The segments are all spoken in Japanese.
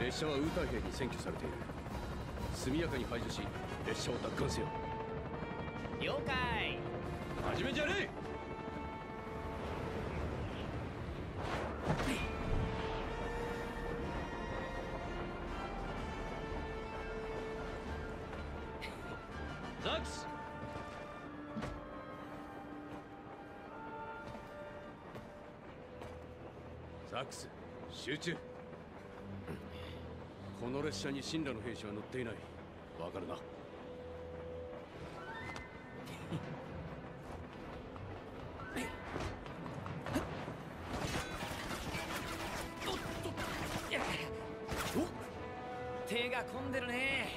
列車はウーター兵に占拠されている。速やかに排除し列車を奪還せよ。 了解。 始めじゃねえ。ザックス、ザックス、集中。この列車に神羅の兵士は乗っていない。わかるな。 手が込んでるね。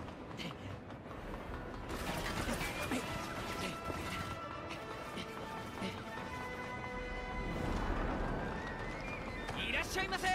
いらっしゃいませ。